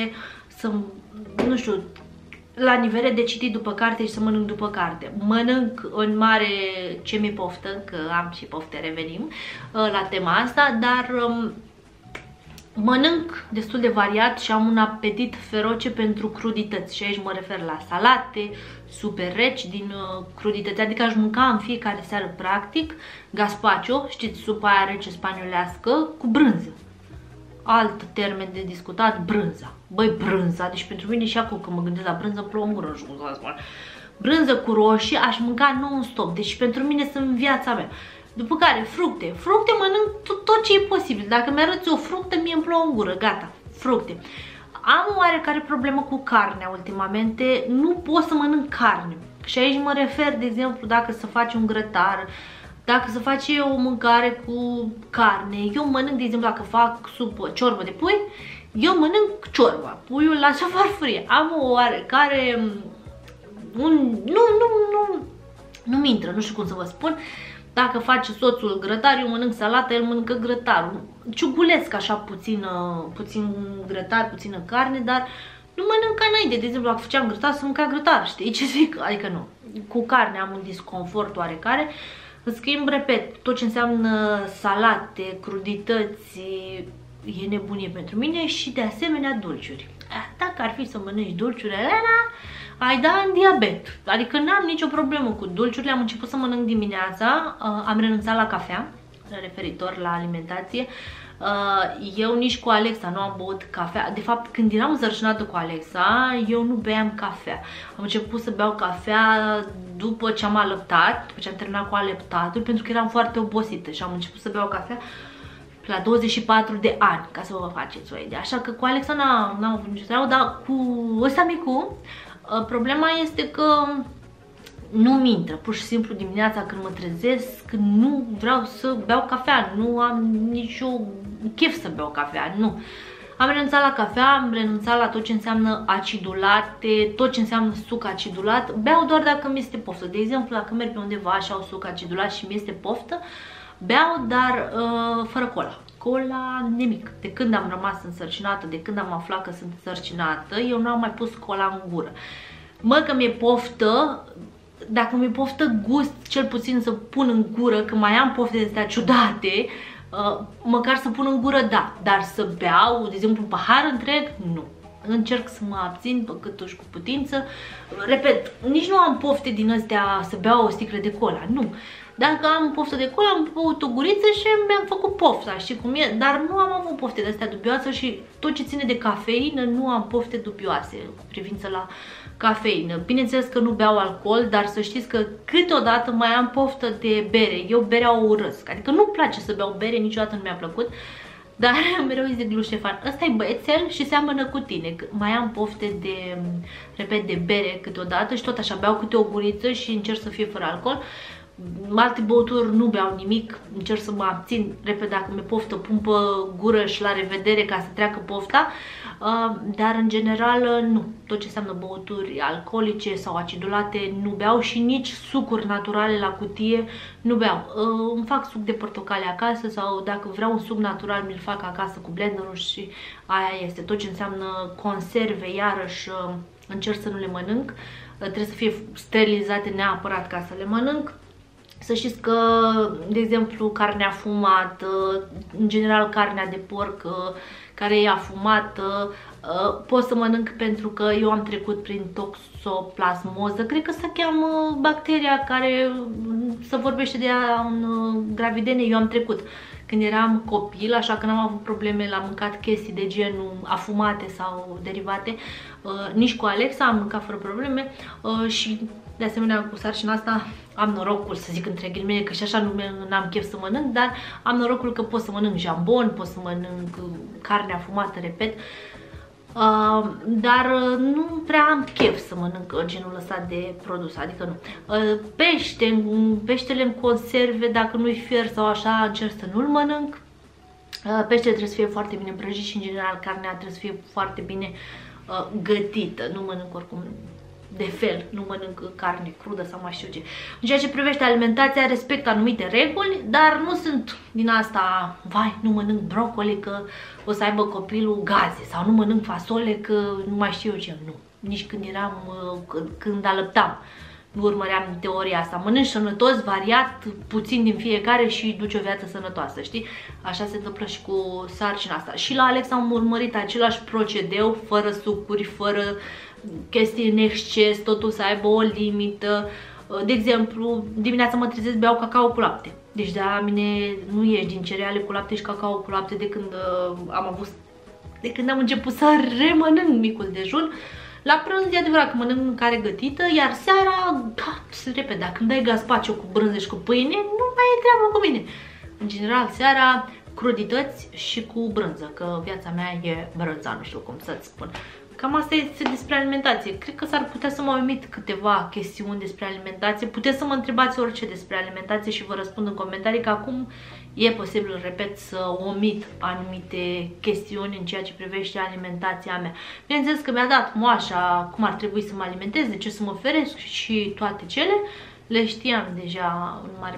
nu știu, la nivele de citit după carte și să mănânc după carte. Mănânc în mare ce mi-e poftă, că am și pofte, revenim la tema asta, dar mănânc destul de variat și am un apetit feroce pentru crudități. Și aici mă refer la salate, super reci din crudități, adică aș mânca în fiecare seară practic gazpacho, știți, supa aia rece spaniolească cu brânză. Alt termen de discutat, brânza. Băi, brânza, deci pentru mine și acum când mă gândesc la brânză, îmi plouă în gură, nu știu cum să spun. Brânză cu roșii aș mânca non-stop, deci pentru mine sunt viața mea. După care, fructe. Fructe mănânc tot ce e posibil. Dacă mi-arăți o fructă, mie îmi plouă în gură, gata, fructe. Am o oarecare problemă cu carnea ultimamente, nu pot să mănânc carne. Și aici mă refer, de exemplu, dacă să faci un grătar, dacă se face o mâncare cu carne, eu mănânc, de exemplu, dacă fac supă, ciorbă de pui, eu mănânc ciorba, puiul la cea farfurie. Am o oarecare, nu-mi intră, nu știu cum să vă spun. Dacă face soțul grătar, eu mănânc salată, el mănâncă grătarul. Ciugulesc așa puțin grătar, puțină carne, dar nu mănânc ca înainte. De exemplu, dacă făceam grătar, să mânca grătar, știi ce zic? Adică nu. Cu carne am un disconfort oarecare. În schimb, repet, tot ce înseamnă salate, crudități, e nebunie pentru mine și de asemenea dulciuri. Dacă ar fi să mănânci dulciurile alea, ai da în diabet. Adică n-am nicio problemă cu dulciurile, am început să mănânc dimineața, am renunțat la cafea, referitor la alimentație. Eu nici cu Alexa nu am băut cafea. De fapt, când eram însărcinată cu Alexa, eu nu beam cafea. Am început să beau cafea după ce am alăptat, după ce am terminat cu alăptatul, pentru că eram foarte obosită și am început să beau cafea la 24 de ani, ca să vă faceți o idee. Așa că cu Alexa n-am avut nicio treabă, dar cu ăsta micu, problema este că nu-mi intră. Pur și simplu dimineața când mă trezesc, nu vreau să beau cafea, nu am nicio chef să beau cafea, nu. Am renunțat la cafea, am renunțat la tot ce înseamnă acidulate, tot ce înseamnă suc acidulat. Beau doar dacă mi este poftă. De exemplu, dacă merg pe undeva și au suc acidulat și mi este poftă, beau, dar fără cola. Cola, nimic. De când am rămas însărcinată, de când am aflat că sunt însărcinată, eu nu am mai pus cola în gură. Mă, că mi-e poftă, dacă mi-e poftă gust, cel puțin să pun în gură, că mai am pofte de astea ciudate, măcar să pun în gură, da. Dar să beau, de exemplu, un pahar întreg, nu. Încerc să mă abțin pe cât uși cu putință. Repet, nici nu am pofte din astea să beau o sticlă de cola, nu. Dacă am poftă de cola, am băut o guriță și mi-am făcut pofta, știi cum e? Dar nu am avut pofte de astea dubioase și tot ce ține de cafeină nu am pofte dubioase cu privință la cafeină. Bineînțeles că nu beau alcool, dar să știți că câteodată mai am poftă de bere. Eu berea o urăsc, adică nu-mi place să beau bere, niciodată nu mi-a plăcut. Dar mereu îi zic lui Ștefan, ăsta e băiețel și seamănă cu tine. Mai am pofte de, repet, de bere câteodată și tot așa beau câte o guriță și încerc să fie fără alcool. Alte băuturi nu beau nimic, încerc să mă abțin, repede, dacă mi-e poftă pun pe gură și la revedere ca să treacă pofta, dar în general nu, tot ce înseamnă băuturi alcoolice sau acidulate nu beau și nici sucuri naturale la cutie nu beau. Îmi fac suc de portocale acasă sau dacă vreau un suc natural mi-l fac acasă cu blenderul și aia este. Tot ce înseamnă conserve, iarăși încerc să nu le mănânc, trebuie să fie sterilizate neapărat ca să le mănânc. Să știți că, de exemplu, carnea afumată, în general carnea de porc care e afumată, pot să mănânc pentru că eu am trecut prin toxoplasmoză, cred că se cheamă bacteria care se vorbește de ea în gravidene, eu am trecut când eram copil, așa că n-am avut probleme la mâncat chestii de genul afumate sau derivate. Nici cu Alexa am mâncat fără probleme și de asemenea cu sarcina asta am norocul, să zic între ghilimele, că și așa nu am chef să mănânc, dar am norocul că pot să mănânc jambon, pot să mănânc carne afumată, repet, dar nu prea am chef să mănânc genul ăsta de produs, adică nu. Peștele în conserve, dacă nu-i fier sau așa, încerc să nu-l mănânc. Peștele trebuie să fie foarte bine prăjit și în general carnea trebuie să fie foarte bine gătită, nu mănânc oricum de fel, nu mănânc carne crudă sau mai știu ce. În ceea ce privește alimentația, respect anumite reguli, dar nu sunt din asta, vai, nu mănânc brocoli că o să aibă copilul gaze sau nu mănânc fasole că nu mai știu eu ce, nu. Nici când eram, când alăptam, nu urmăream teoria asta. Mănânci sănătos, variat, puțin din fiecare și duci o viață sănătoasă, știi? Așa se întâmplă și cu sarcina asta. Și la Alex am urmărit același procedeu, fără sucuri, fără chestii în exces, totul să aibă o limită. De exemplu, dimineața mă trezesc, beau cacao cu lapte. Deci de la mine nu ieși din cereale cu lapte și cacao cu lapte de când am început să remănânc micul dejun. La prânz e adevărat că mănânc mâncare gătită, iar seara, repede, dacă îmi dai gazpacio cu brânză și cu pâine, nu mai e treabă cu mine. În general, seara, crudități și cu brânză, că viața mea e brânza, nu știu cum să-ți spun. Cam asta este despre alimentație. Cred că s-ar putea să mă omit câteva chestiuni despre alimentație. Puteți să mă întrebați orice despre alimentație și vă răspund în comentarii, că acum e posibil, repet, să omit anumite chestiuni în ceea ce privește alimentația mea. Bineînțeles că mi-a dat moașa cum ar trebui să mă alimentez, de ce să mă feresc și toate cele. Le știam deja în mare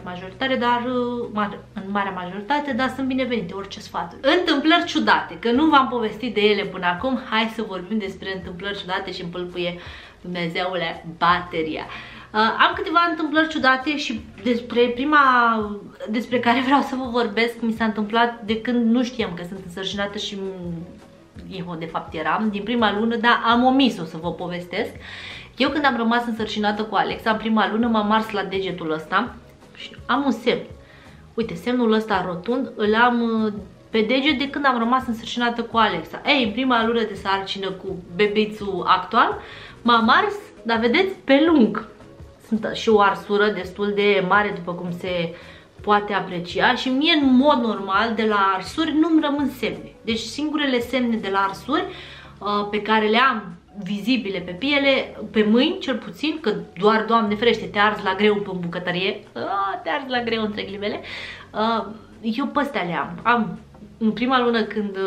majoritate, dar sunt binevenite orice sfaturi. Întâmplări ciudate, că nu v-am povestit de ele până acum, hai să vorbim despre întâmplări ciudate și împâlpâie, Dumnezeule, bateria. Am câteva întâmplări ciudate și despre care vreau să vă vorbesc, mi s-a întâmplat de când nu știam că sunt însărcinată și eu de fapt eram, din prima lună, dar am omis-o să vă povestesc. Eu când am rămas însărcinată cu Alexa, în prima lună m-am ars la degetul ăsta și am un semn. Uite, semnul ăsta rotund îl am pe deget de când am rămas însărcinată cu Alexa. Ei, în prima lună de sarcină cu bebețul actual m-am ars, dar vedeți, pe lung. Sunt și o arsură destul de mare, după cum se poate aprecia, și mie, în mod normal, de la arsuri nu-mi rămân semne. Deci singurele semne de la arsuri pe care le am vizibile pe piele, pe mâini cel puțin, că doar, Doamne ferește, te arzi la greu pe bucătărie, te arzi la greu între ghilimele, eu pe astea le am în prima lună când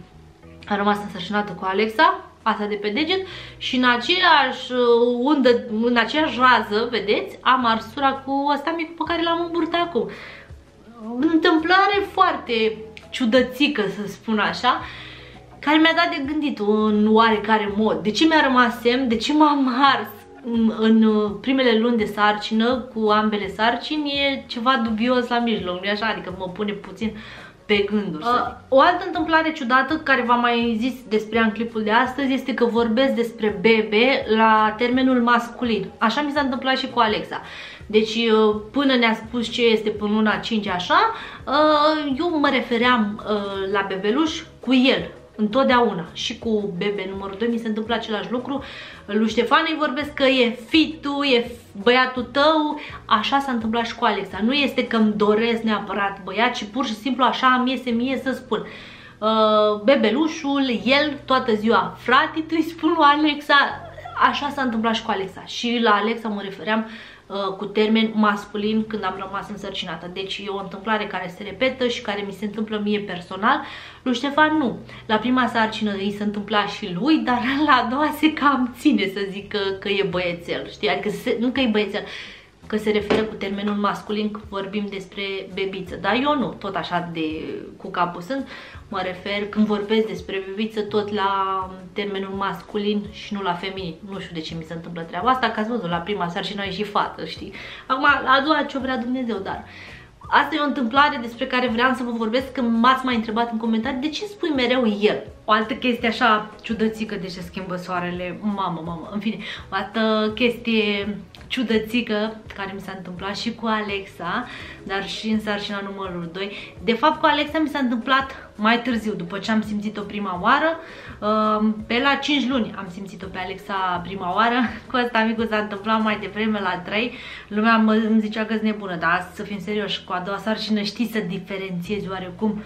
am rămas însărcinată cu Alexa, asta de pe deget, și în aceeași undă, în aceeași rază, vedeți, am arsura cu ăsta mic pe care l-am în burtă acum. Întâmplare foarte ciudățică, să spun așa, care mi-a dat de gândit în oarecare mod. De ce mi-a rămas semn? De ce m-am ars în primele luni de sarcină cu ambele sarcini? E ceva dubios la mijloc, nu-i așa? Adică mă pune puțin pe gânduri. O altă întâmplare ciudată care v-am mai zis despre ea în clipul de astăzi este că vorbesc despre bebe la termenul masculin. Așa mi s-a întâmplat și cu Alexa. Deci până ne-a spus ce este până luna 5 așa, eu mă refeream la bebeluș cu el. Întotdeauna. Și cu bebe numărul 2 mi se întâmplă același lucru. Lui Ștefan îi vorbesc că e fitul, e băiatul tău. Așa s-a întâmplat și cu Alexa. Nu este că îmi doresc neapărat băiat, ci pur și simplu așa îmi iese mie să spun. Bebelușul, el, toată ziua frate, tu îi spun lui Alexa. Așa s-a întâmplat și cu Alexa. Și la Alexa mă refeream cu termen masculin când am rămas însărcinată. Deci e o întâmplare care se repetă și care mi se întâmplă mie personal. Lui Ștefan nu. La prima sarcină îi se întâmpla și lui, dar la a doua se cam ține să zic că e băiețel, știi? Adică nu că e băiețel, că se referă cu termenul masculin când vorbim despre bebiță. Dar eu nu, tot așa de cu capul sunt. Mă refer, când vorbesc despre bebiță, tot la termenul masculin și nu la feminin. Nu știu de ce mi se întâmplă treaba asta, că ați văzut, la prima sarcină e și fată, știi? Acum, la a doua ce-o vrea Dumnezeu, dar asta e o întâmplare despre care vreau să vă vorbesc, că m-ați mai întrebat în comentarii de ce spui mereu el. O altă chestie așa ciudățică, de ce schimbă soarele, mamă, în fine, o altă chestie ciudățică care mi s-a întâmplat și cu Alexa, dar și în sarcina numărul 2. De fapt, cu Alexa mi s-a întâmplat mai târziu, după ce am simțit-o prima oară. Pe la 5 luni am simțit-o pe Alexa prima oară. Cu asta micul s-a întâmplat mai devreme, la 3. Lumea îmi zicea că-s nebună, dar să fim serioși, cu a doua sarcină știi să diferențiezi oarecum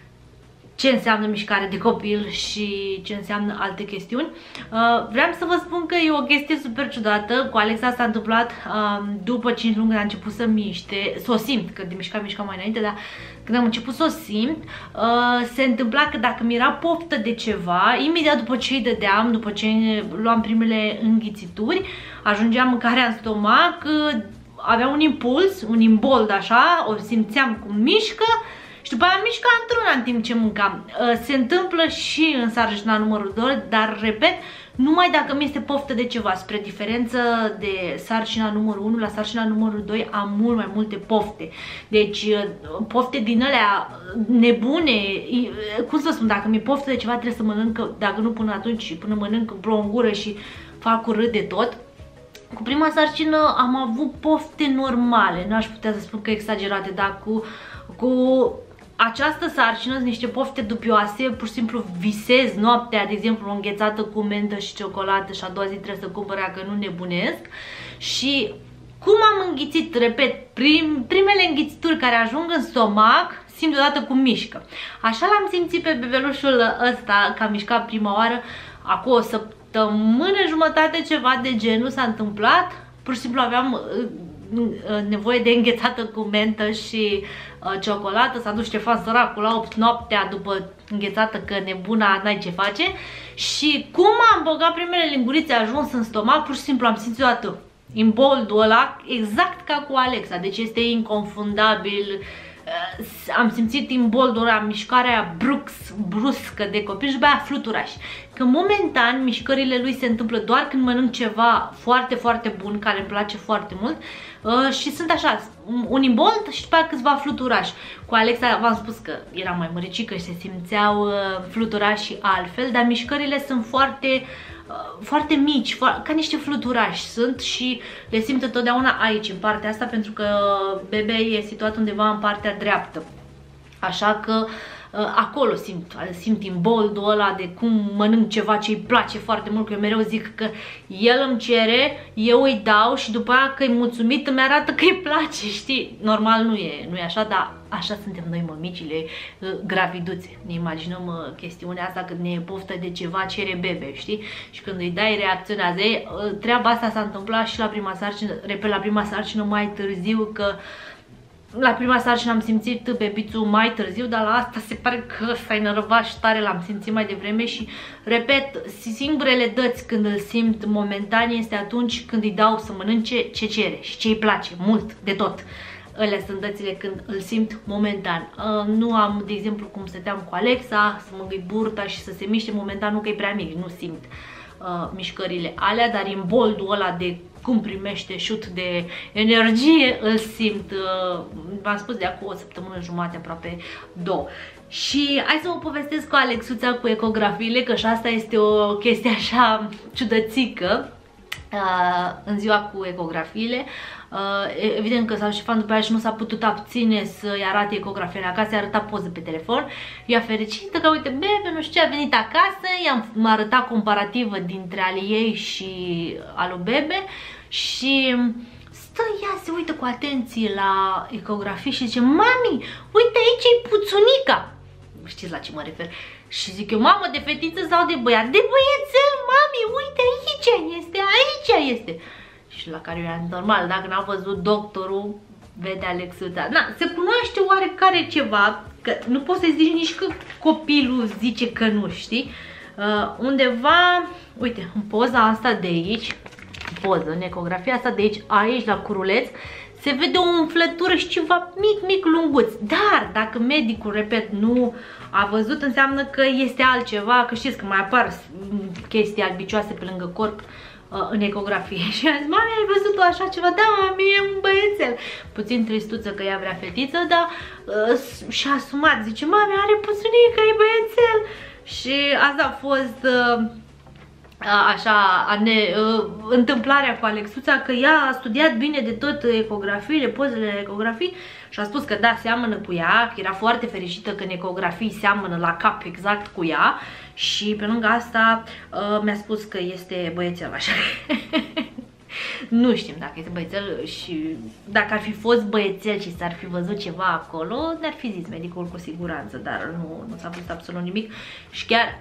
ce înseamnă mișcare de copil și ce înseamnă alte chestiuni. Vreau să vă spun că e o chestie super ciudată. Cu Alexa s-a întâmplat după 5 luni când a început să miște, să o simt, că de mișca mai înainte, dar când am început să o simt, se întâmpla că dacă mi era poftă de ceva, imediat după ce îi dădeam, după ce luam primele înghițituri, ajungea mâncarea în stomac, avea un impuls, un imbold așa, o simțeam cum mișcă, și după aia mișca într-una în timp ce mâncam. Se întâmplă și în sarcina numărul 2, dar repet, numai dacă mi este poftă de ceva. Spre diferență de sarcina numărul 1, la sarcina numărul 2 am mult mai multe pofte. Deci pofte din alea nebune, cum să spun, dacă mi-e poftă de ceva trebuie să mănânc, dacă nu până atunci, până mănânc, îmi plouă în gură și fac urât de tot. Cu prima sarcină am avut pofte normale, nu aș putea să spun că exagerate, dar cu această sarcină sunt niște pofte dubioase, pur și simplu visez noaptea, de exemplu, o înghețată cu mentă și ciocolată și a doua zi trebuie să cumpăr că nu nebunesc. Și cum am înghițit, repet, primele înghițituri care ajung în stomac, simt deodată cum mișcă. Așa l-am simțit pe bebelușul ăsta, că a mișcat prima oară, acum o săptămână jumătate, ceva de genul s-a întâmplat. Pur și simplu aveam nevoie de înghețată cu mentă și ciocolată. S-a dus Ștefan săracul la 8 noaptea după înghețată, că nebuna n-ai ce face. Și cum am băgat primele lingurițe, a ajuns în stomac, pur și simplu am simțit atât imboldul ăla, exact ca cu Alexa. Deci este inconfundabil. Am simțit imboldul ăla, mișcarea bruscă de copil și după aia fluturaș. Că momentan mișcările lui se întâmplă doar când mănânc ceva foarte, foarte bun, care îmi place foarte mult, și sunt așa, un imbold și după aia câțiva fluturași. Cu Alexa v-am spus că era mai măricică și se simțeau fluturași altfel, dar mișcările sunt foarte mici, ca niște fluturași sunt și le simt întotdeauna aici, în partea asta, pentru că bebe e situat undeva în partea dreaptă. Așa că acolo simt imboldul ăla de cum mănânc ceva ce îi place foarte mult, că eu mereu zic că el îmi cere, eu îi dau și după aia că e mulțumit îmi arată că îi place, știi? Normal nu e așa, dar așa suntem noi mămicile graviduțe. Ne imaginăm chestiunea asta când ne e poftă de ceva, cere bebe, știi? Și când îi dai, reacționează. Treaba asta s-a întâmplat și la prima sarcină, repet, la prima sarcină mai târziu, că la prima sarcină am simțit bebițul mai târziu, dar la asta se pare că s-a enervat și tare, l-am simțit mai devreme și, repet, singurele dăți când îl simt momentan este atunci când îi dau să mănânce ce cere și ce îi place, mult, de tot. Alea sunt dățile când îl simt momentan. Nu am, de exemplu, cum stăteam cu Alexa, să mă îngâi burta și să se miște momentan, nu că e prea mic, nu simt mișcările alea, dar imboldul ăla de cum primește șut de energie, îl simt, v-am spus, de acum o săptămână jumate, aproape 2. Și hai să vă povestesc cu Alexuța cu ecografiile, că și asta este o chestie așa ciudățică în ziua cu ecografiile. Evident că Ștefan după aia și nu s-a putut abține să-i arate ecografiile acasă, i-a arătat poze pe telefon. Ea fericită că uite, bebe, nu știu ce, a venit acasă, i-am arătat comparativă dintre ale ei și al lui bebe și stă ea, se uită cu atenție la ecografie și zice: mami, uite aici e puțunica. Știți la ce mă refer? Și zic eu: mamă, de fetiță sau de băiat? De băiețel, mami, uite aici este, aici este. Și la care eu am normal, dacă n-a văzut doctorul, vede Alexuța. Na, se cunoaște oarecare ceva, că nu poți să zici nici că copilul zice că nu, știi? Undeva, uite, în poza asta de aici, în ecografia asta de aici, aici la curuleț, se vede o umflătură și ceva mic lunguț. Dar dacă medicul, repet, nu a văzut, înseamnă că este altceva, că știți că mai apar chestii albicioase pe lângă corp în ecografie. Și am zis: mami, ai văzut așa ceva? Da, mami, e un băiețel. Puțin tristuță că ea vrea fetiță, dar și-a asumat. Zice: mami, are puțunică, e băiețel. Și asta a fost așa întâmplarea cu Alexuța, că ea a studiat bine de tot ecografiile, pozele de ecografii și a spus că da, seamănă cu ea, că era foarte fericită că în ecografii seamănă la cap exact cu ea și pe lângă asta mi-a spus că este băiețel, așa. Nu știm dacă este băiețel și dacă ar fi fost băiețel și s-ar fi văzut ceva acolo, ne-ar fi zis medicul cu siguranță, dar nu s-a văzut absolut nimic și chiar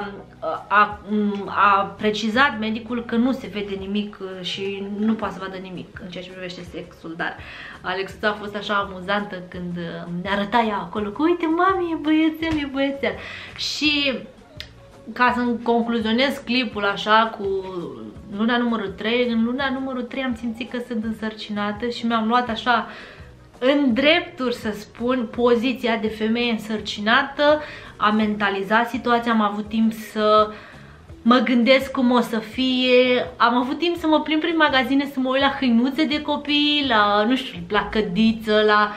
a precizat medicul că nu se vede nimic și nu poate să vadă nimic în ceea ce privește sexul, dar Alexuța a fost așa amuzantă când ne arăta ea acolo că uite, mami, e băiețel, e băiețel. Și ca să concluzionez clipul așa cu luna numărul 3, în luna numărul 3 am simțit că sunt însărcinată și mi-am luat așa în drepturi, să spun, poziția de femeie însărcinată, am mentalizat situația, am avut timp să mă gândesc cum o să fie, am avut timp să mă plimb prin magazine, să mă uit la hăinuțe de copii, la, nu știu, la cădiță,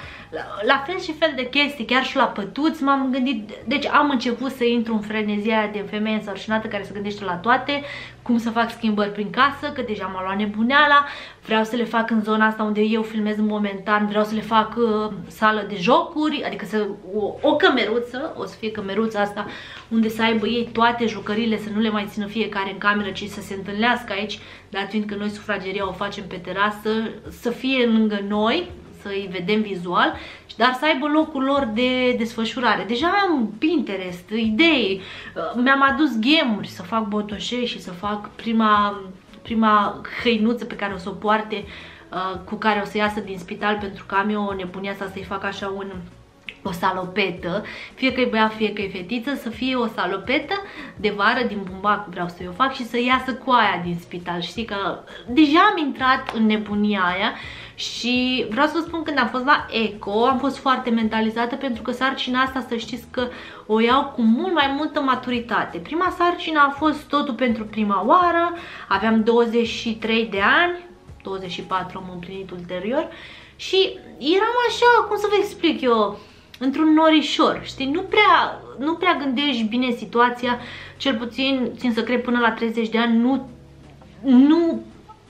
la fel și fel de chestii, chiar și la pătuți m-am gândit. Deci am început să intru în frenezia de femeie însărcinată care se gândește la toate, cum să fac schimbări prin casă, că deja m-a luat nebuneala, vreau să le fac în zona asta unde eu filmez momentan, vreau să le fac sală de jocuri, adică o cămeruță, o să fie cămeruța asta unde să aibă ei toate jucările, să nu le mai țină fiecare în cameră, ci să se întâlnească aici, dat fiindcă noi sufrageria o facem pe terasă, să fie lângă noi, să îi vedem vizual, dar să aibă locul lor de desfășurare. Deja am Pinterest, idei, mi-am adus gemuri să fac botoșei și să fac prima hăinuță pe care o să o poarte, cu care o să iasă din spital, pentru că am eu o nebunie asta să-i fac așa o salopetă, fie că e băiat, fie că e fetiță, să fie o salopetă de vară din bumbac, vreau să o fac și să iasă cu aia din spital. Știi că deja am intrat în nebunia aia și vreau să vă spun, când am fost la eco, am fost foarte mentalizată, pentru că sarcina asta, să știți că o iau cu mult mai multă maturitate. Prima sarcină a fost totul pentru prima oară, aveam 23 de ani, 24 am împlinit ulterior și eram așa, cum să vă explic eu, într-un norișor, știi, nu prea gândești bine situația, cel puțin, țin să cred, până la 30 de ani, nu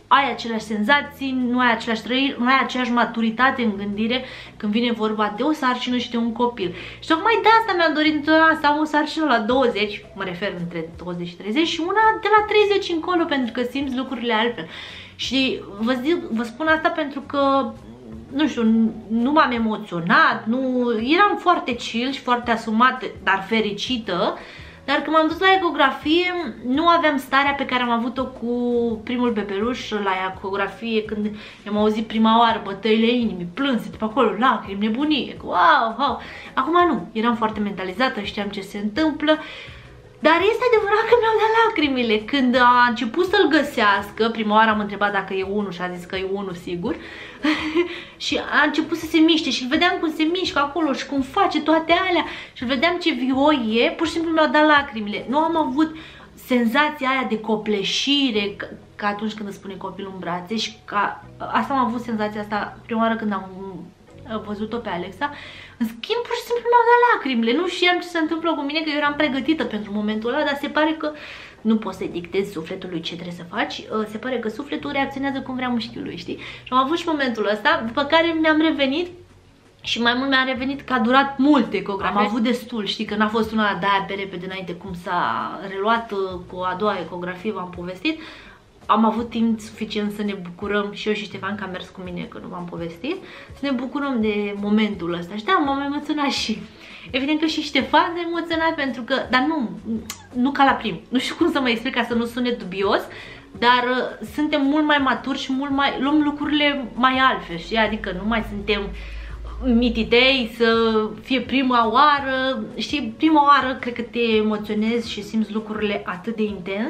ai aceleași senzații, nu ai aceleași trăiri, nu ai aceeași maturitate în gândire când vine vorba de o sarcină și de un copil. Și tocmai de asta mi-am dorit întotdeauna să am o sarcină la 20, mă refer între 20 și 30, și una de la 30 încolo, pentru că simți lucrurile altfel. Și vă spun asta pentru că, nu știu, nu m-am emoționat, eram foarte chill și foarte asumată, dar fericită. Dar când m-am dus la ecografie, nu aveam starea pe care am avut-o cu primul bebeluș la ecografie, când am auzit prima oară bătăile inimii, plânse pe acolo, lacrimi, nebunie, wow. Acum nu, eram foarte mentalizată, știam ce se întâmplă. Dar este adevărat că mi-au dat lacrimile. Când a început să-l găsească, prima oară am întrebat dacă e unul și a zis că e unul sigur. Și a început să se miște și îl vedeam cum se mișcă acolo și cum face toate alea. Și îl vedeam ce vioi e, pur și simplu mi-au dat lacrimile. Nu am avut senzația aia de copleșire, ca atunci când îți spune copilul în brațe. Și asta am avut senzația asta prima oară când am văzut-o pe Alexa. În schimb, pur și simplu mi-au dat lacrimile. Nu știam ce se întâmplă cu mine, că eu eram pregătită pentru momentul ăla, dar se pare că nu poți să-i dictezi sufletului ce trebuie să faci. Se pare că sufletul reacționează cum vrea mușchiul lui, știi? Și am avut și momentul ăsta, după care mi-am revenit. Și mai mult mi-a revenit că a durat mult ecografie. Am avut destul, știi, că n-a fost una de aia pe repede înainte, cum s-a reluat cu a doua ecografie, v-am povestit. Am avut timp suficient să ne bucurăm, și eu și Ștefan, că a mers cu mine, că nu v-am povestit, să ne bucurăm de momentul ăsta. Și da, m-am emoționat și evident că și Ștefan s-a emoționat, pentru că, dar nu ca la prim. Nu știu cum să mă explic ca să nu sune dubios, dar suntem mult mai maturi și luăm lucrurile mai altfel, știi? Adică nu mai suntem mititei să fie prima oară, știi, prima oară cred că te emoționezi și simți lucrurile atât de intens.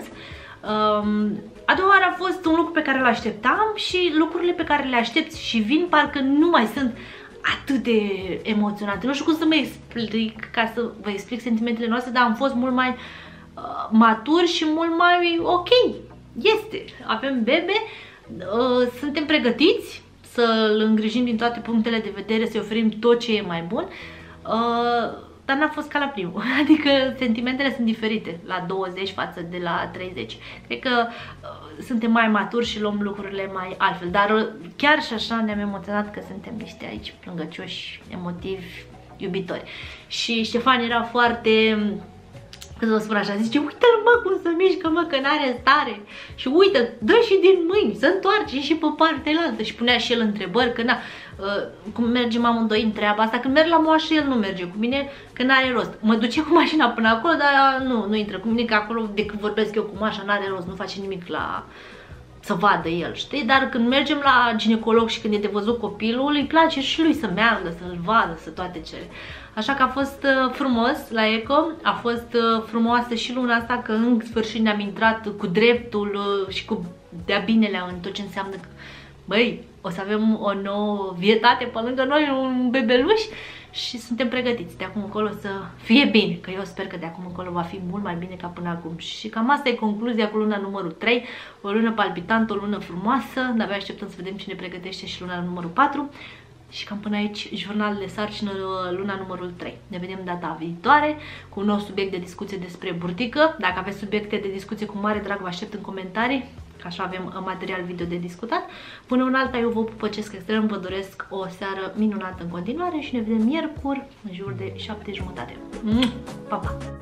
A doua oară a fost un lucru pe care îl așteptam și lucrurile pe care le aștepți și vin parcă nu mai sunt atât de emoționante. Nu știu cum să mă explic, ca să vă explic sentimentele noastre, dar am fost mult mai maturi și mult mai ok. Este, avem bebe, suntem pregătiți să-l îngrijim din toate punctele de vedere, să-i oferim tot ce e mai bun. Dar n-a fost ca la primul, adică sentimentele sunt diferite la 20 față de la 30. Cred că suntem mai maturi și luăm lucrurile mai altfel, dar chiar și așa ne-am emoționat că suntem niște aici plângăcioși, emotivi, iubitori. Și Ștefan era foarte, cum să vă spun așa, zice, uite-l mă cum se mișcă, mă, că n-are stare. Și uite, dă și din mâini, se întoarce și pe partea altă. Și punea și el întrebări, că na, cum mergem amândoi în treaba asta, când merg la moașă el nu merge cu mine, că n-are rost. Mă duce cu mașina până acolo, dar nu intră cu mine, că acolo de când vorbesc eu cu mașa n-are rost, nu face nimic să vadă el, știi? Dar când mergem la ginecolog și când e de văzut copilul, îi place și lui să meargă, să-l vadă, să toate cele. Așa că a fost frumos la eco, a fost frumoasă și luna asta, că în sfârșit ne-am intrat cu dreptul și cu de-a binelea în tot ce înseamnă că, băi, o să avem o nouă vietate pe lângă noi, un bebeluș, și suntem pregătiți de acum încolo să fie bine, că eu sper că de acum încolo va fi mult mai bine ca până acum. Și cam asta e concluzia cu luna numărul 3, o lună palpitantă, o lună frumoasă, de-abia așteptăm să vedem cine pregătește și luna numărul 4. Și cam până aici jurnal de sarcină luna numărul 3. Ne vedem data viitoare cu un nou subiect de discuție despre burtică. Dacă aveți subiecte de discuție, cu mare drag vă aștept în comentarii, că așa avem material video de discutat. Până în alta, eu vă pupăcesc extrem, vă doresc o seară minunată în continuare și ne vedem miercuri în jur de 7:30. Pa, pa!